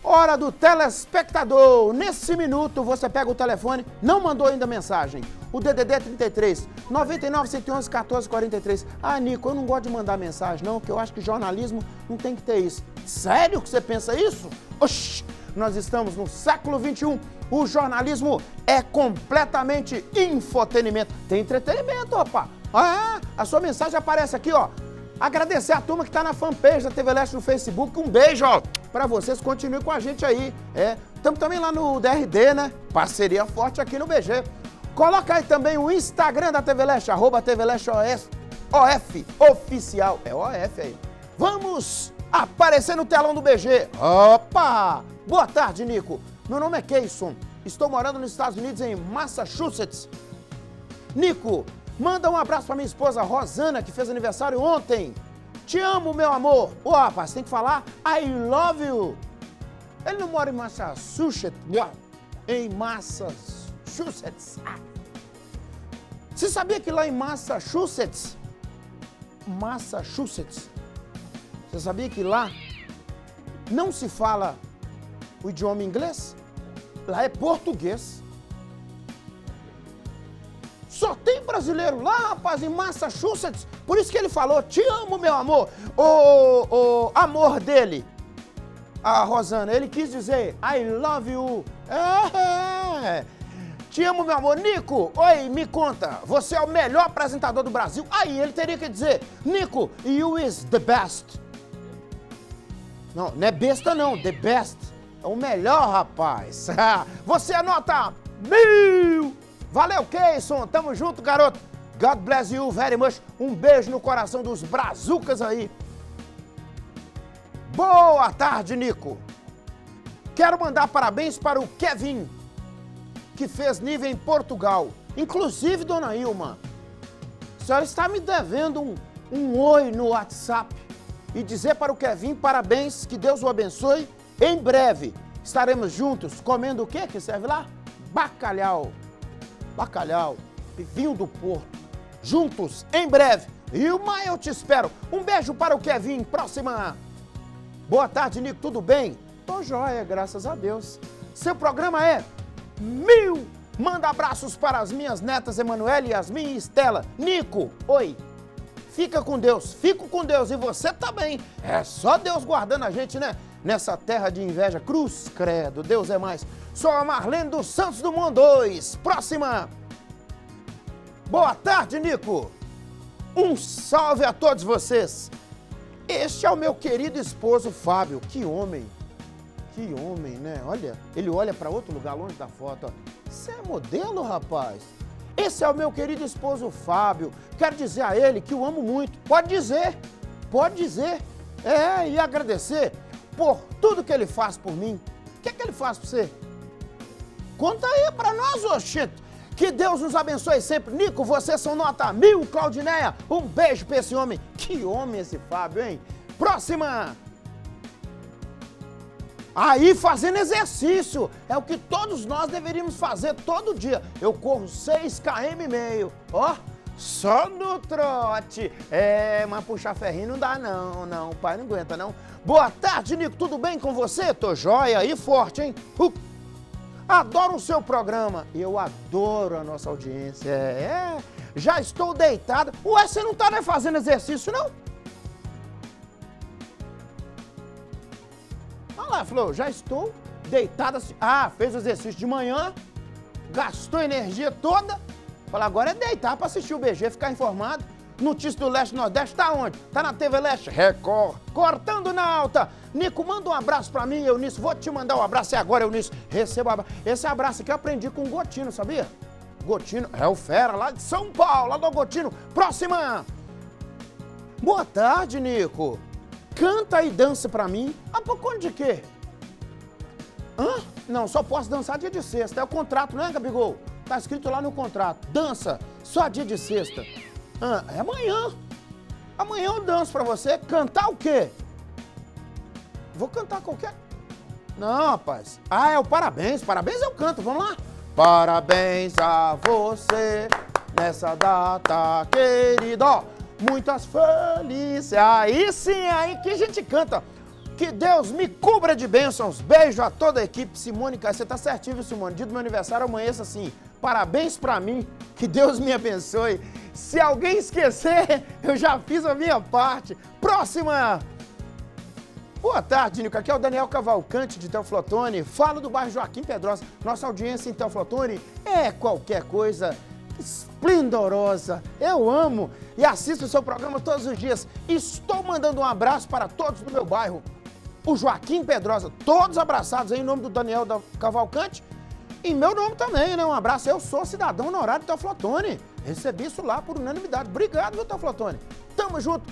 Hora do telespectador. Nesse minuto você pega o telefone, não mandou ainda mensagem. O DDD é 33 99 111 14 43. Ah, Nico, eu não gosto de mandar mensagem não, porque eu acho que jornalismo não tem que ter isso. Sério que você pensa isso? Oxi, nós estamos no século 21. O jornalismo é completamente infotenimento. Tem entretenimento, opa. Ah, a sua mensagem aparece aqui, ó. Agradecer a turma que tá na fanpage da TV Leste no Facebook. Um beijo, ó, pra vocês. Continuem com a gente aí. Estamos também lá no DRD, né? Parceria forte aqui no BG. Coloca aí também o Instagram da TV Leste, @ TV Leste OF oficial. É OF aí. Vamos aparecer no telão do BG. Opa! Boa tarde, Nico. Meu nome é Keyson. Estou morando nos Estados Unidos, em Massachusetts. Nico, manda um abraço pra minha esposa Rosana, que fez aniversário ontem. Te amo, meu amor. Ô, rapaz, tem que falar I love you. Ele não mora em Massachusetts, não. Em Massachusetts. Ah. Você sabia que lá em Massachusetts, você sabia que lá não se fala o idioma inglês? Lá é português. Só tem brasileiro lá, rapaz, em Massachusetts. Por isso que ele falou, te amo, meu amor. O amor dele, a Rosana, ele quis dizer, I love you. Te amo, meu amor. Nico, oi, me conta, você é o melhor apresentador do Brasil. Aí ele teria que dizer, Nico, you is the best. Não, não é besta não, the best. É o melhor, rapaz. Você anota 1000. Valeu, Keyson. Tamo junto, garoto. God bless you very much. Um beijo no coração dos brazucas aí. Boa tarde, Nico. Quero mandar parabéns para o Kevin, que fez nível em Portugal. Inclusive, dona Ilma, a senhora está me devendo um oi no WhatsApp e dizer para o Kevin parabéns, que Deus o abençoe. Em breve estaremos juntos comendo o quê que serve lá? Bacalhau. Bacalhau e vinho do Porto. Juntos, em breve. Ilma, eu te espero. Um beijo para o Kevin. Próxima. Boa tarde, Nico. Tudo bem? Tô joia, graças a Deus. Seu programa é 1000. Manda abraços para as minhas netas Emanuele, Yasmin e Estela. Nico, oi. Fica com Deus. Fico com Deus. E você também. É só Deus guardando a gente, né? Nessa terra de inveja. Cruz, credo. Deus é mais. Sou a Marlene dos Santos do Mundo 2. Próxima. Boa tarde, Nico. Um salve a todos vocês. Este é o meu querido esposo, Fábio. Que homem. Que homem, né? Olha, ele olha para outro lugar longe da foto. Ó. Você é modelo, rapaz? Esse é o meu querido esposo, Fábio. Quero dizer a ele que o amo muito. Pode dizer. Pode dizer. E agradecer por tudo que ele faz por mim. O que é que ele faz por você? Conta aí pra nós, oxente. Que Deus nos abençoe sempre. Nico, vocês são nota 1000, Claudineia. Um beijo pra esse homem. Que homem esse Fábio, hein? Próxima. Aí, fazendo exercício. É o que todos nós deveríamos fazer todo dia. Eu corro 6,5 km. Ó, só no trote. Mas puxar ferrinho não dá não, não. O pai não aguenta, não. Boa tarde, Nico. Tudo bem com você? Tô joia e forte, hein? Adoro o seu programa. Eu adoro a nossa audiência. Já estou deitada. Ué, você não tá fazendo exercício, não? Olha lá, falou, já estou deitada. Ah, fez o exercício de manhã, gastou energia toda. Fala, agora é deitar para assistir o BG, ficar informado. Notícia do Leste Nordeste, tá onde? Tá na TV Leste Record. Cortando na alta. Nico, manda um abraço pra mim, Eunice. Vou te mandar um abraço. Agora, Eunice, receba um abraço. Esse abraço aqui eu aprendi com o Gotino, sabia? Gotino é o fera lá de São Paulo, lá do Gotino. Próxima. Boa tarde, Nico. Canta e dança pra mim. Ah, por conta de quê? Não, só posso dançar dia de sexta. É o contrato, não é, Gabigol? Tá escrito lá no contrato. Dança só dia de sexta. É amanhã. Amanhã eu danço pra você. Cantar o quê? Vou cantar qualquer... Não, rapaz. É o parabéns. Parabéns eu canto. Vamos lá. Parabéns a você nessa data querida. Ó, muitas felicidades. Aí sim, aí que a gente canta. Que Deus me cubra de bênçãos. Beijo a toda a equipe. Simone, cara, você tá certinho, viu, Simone? Dia do meu aniversário, amanheça assim. Parabéns pra mim. Que Deus me abençoe. Se alguém esquecer, eu já fiz a minha parte. Próxima. Boa tarde, Nico. Aqui é o Daniel Cavalcante, de Teoflotone. Falo do bairro Joaquim Pedrosa. Nossa audiência em Teoflotone é qualquer coisa esplendorosa. Eu amo e assisto o seu programa todos os dias. Estou mandando um abraço para todos do meu bairro, o Joaquim Pedrosa. Todos abraçados aí em nome do Daniel Cavalcante. E meu nome também, né? Um abraço. Eu sou cidadão honorário de Teoflotone. Recebi isso lá por unanimidade. Obrigado, viu, Teoflotone? Tamo junto.